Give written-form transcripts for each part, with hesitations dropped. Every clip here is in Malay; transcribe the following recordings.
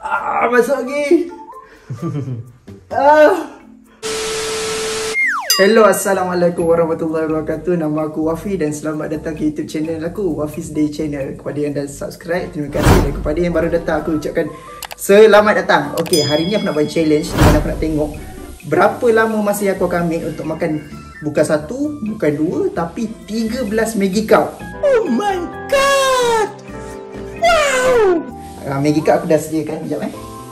Masuk lagi. Hello, Assalamualaikum warahmatullahi wabarakatuh. Nama aku Wafi dan selamat datang ke YouTube channel aku, Wafi's Day Channel. Kepada yang dah subscribe, terima kasih. Dan kepada yang baru datang, aku ucapkan selamat datang. Okey, hari ni aku nak buat challenge di mana aku nak tengok berapa lama masa yang aku akan ambil untuk makan bukan satu, bukan dua, tapi 13 Maggi Cup. Oh my god! Wow! Maggi Cup aku dah sediakan. Sekejap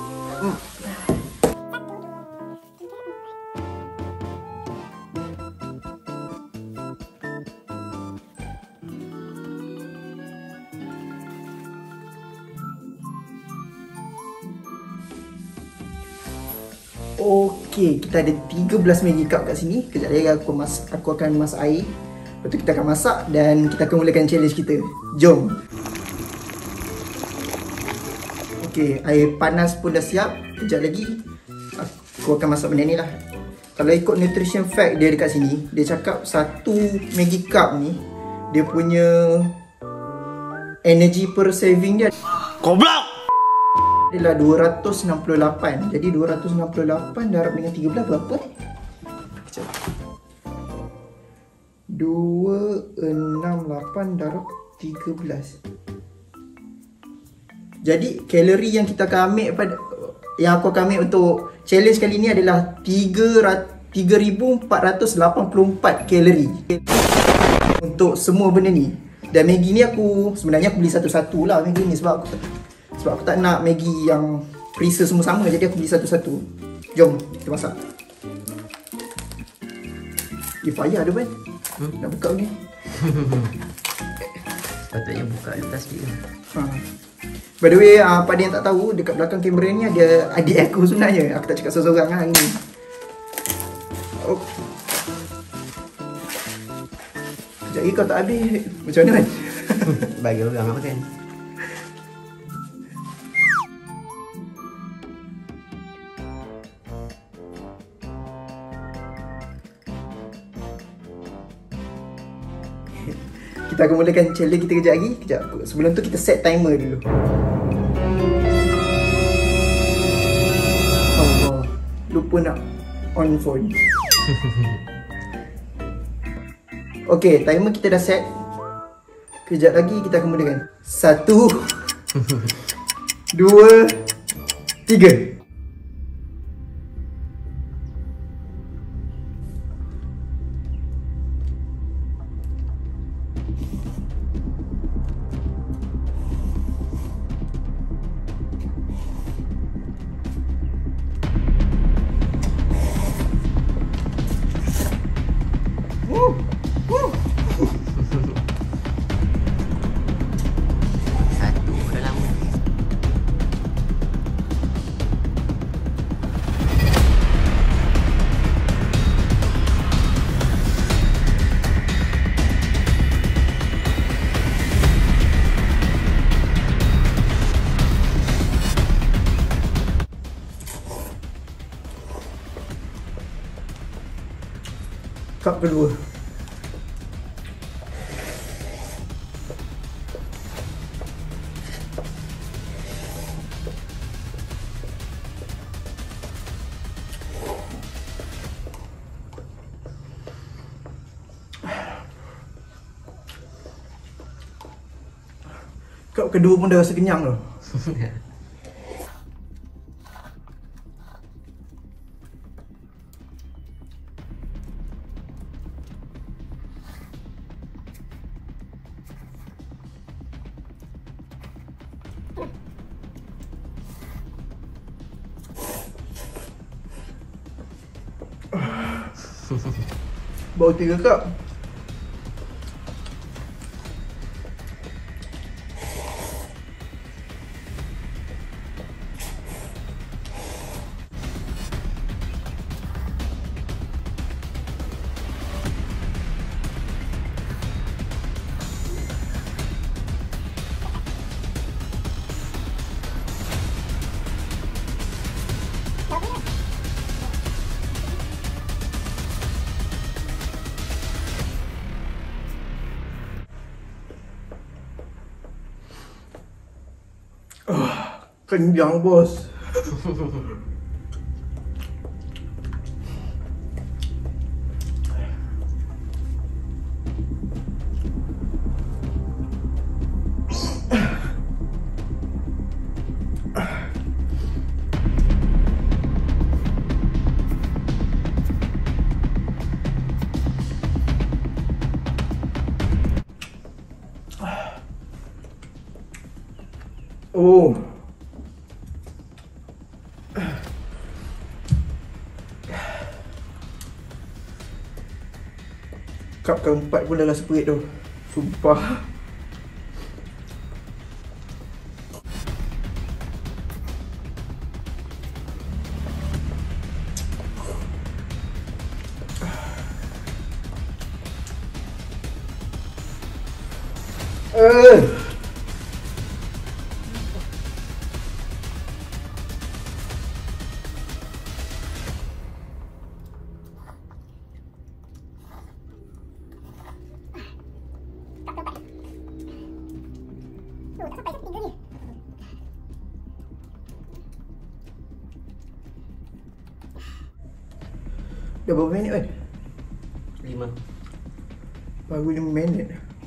Okey, kita ada 13 Maggi Cup kat sini. Kejap lagi aku akan masak air. Lepas tu kita akan masak dan kita akan mulakan challenge kita. Jom. Okey, air panas pun dah siap. Kejap lagi aku akan masak benda ni lah. Kalau ikut nutrition fact dia dekat sini, dia cakap satu Maggi Cup ni dia punya energy per serving dia goblok adalah 268. Jadi 268 darab dengan 13 berapa ni? Sekejap. 268 darab 13. Jadi kalori yang kita akan ambil yang aku akan ambil untuk challenge kali ni adalah 3484 kalori untuk semua benda ni. Dan Maggi ni sebenarnya aku beli satu-satu lah Maggi ni sebab aku tak nak Maggi yang perisa semua sama, jadi aku beli satu-satu. Jom kita masak. Payah ada kan? Nak buka ni. Sepatutnya buka atas dia. By the way, pada yang tak tahu, dekat belakang kamera ni ada adik aku sebenarnya. Aku tak cakap seorang-seorang lah ni. Sekejap lagi kau tak habis. Macam mana kan? Bagi orang makan. Kita akan mulakan challenge kita kejap lagi. Kejap. Sebelum tu kita set timer dulu. Allah, lupa nak on phone. Okey, timer kita dah set. Kejap lagi kita akan mulakan. 1 2 3. Satu dah lama. Cup kedua. Cup kedua pun dah rasa kenyang tu. Baru 3 cup. Kenyang bos. Oh. Cup keempat pun dah rasa perut tu. Sumpah. Dah berapa minit kan? 5. Baru 5 minit.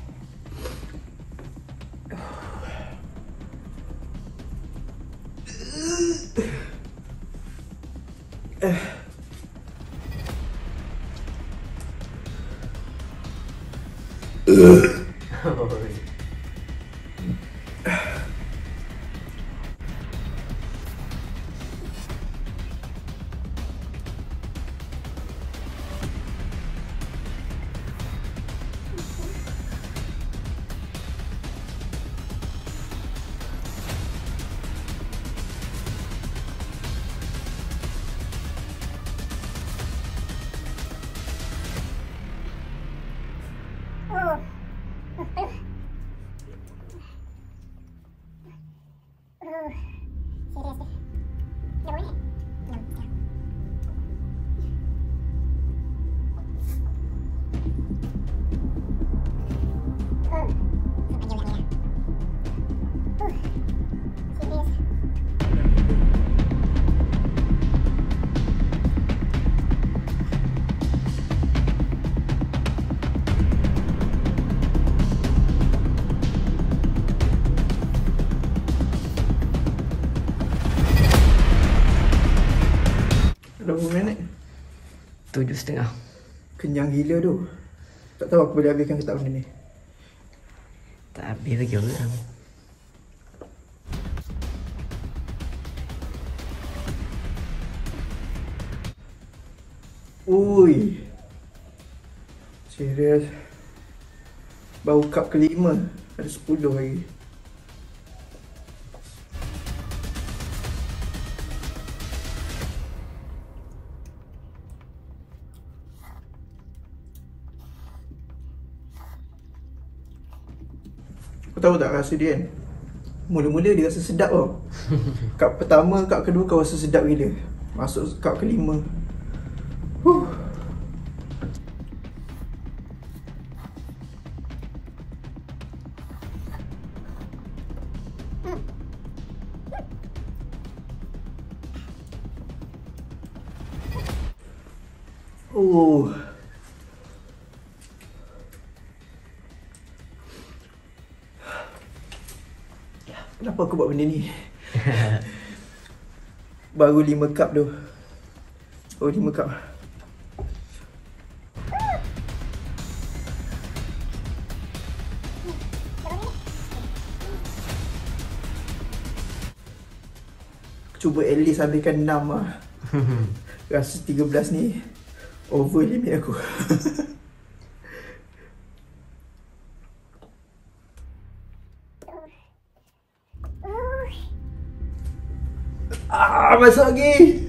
Dah berapa minit? 7,5. Kenyang gila tu. Tak tahu aku boleh habiskan ke tak benda ni. Tak habis lagi orang. Ui. Serius. Baru cup kelima. Ada 10 lagi. Kau tahu tak rasa dia kan? Mula-mula dia rasa sedap tau. Cup pertama, cup kedua kau rasa sedap gila. Masuk cup kelima. Kenapa aku buat benda ni? Baru 5 cup tu. Oh 5 cup. Cuba at least habiskan 6 lah. Rasa 13 ni over limit aku. Masuk lagi.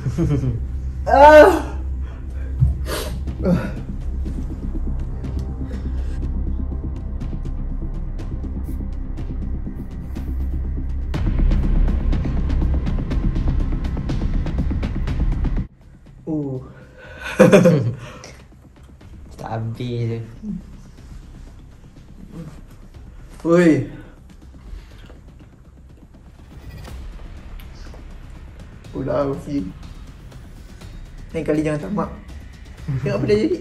Tak habis je. Oi. Pula Afi. Lain kali jangan tamak. Tengok apa dah jadi.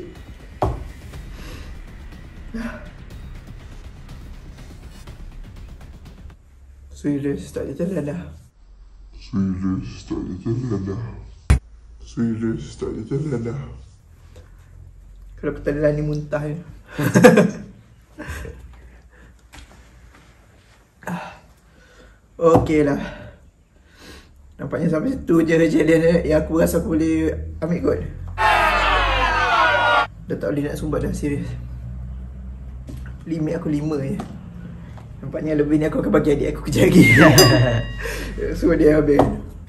Serius tak ada jalan dah. Serius tak ada jalan dah. Kalau ketelan ni muntah je. Okey lah. Nampaknya sampai situ je challenge yang aku rasa aku boleh ambil kot. Dah tak boleh nak sumbat dah, serius. Limit aku 5 je. Nampaknya lebih ni aku akan bagi adik aku kerja lagi. So dia habis.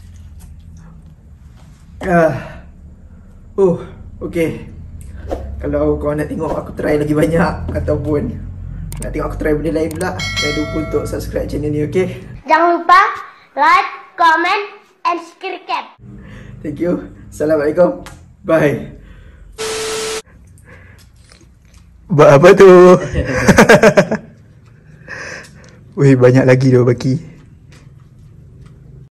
Okay. Kalau kau nak tengok aku try lagi banyak ataupun nak tengok aku try benda lain pula, jangan lupa untuk subscribe channel ni, okay? Jangan lupa like, comment, and subscribe. Thank you. Assalamualaikum. Bye. Buat apa tu? Weh, banyak lagi dah baki.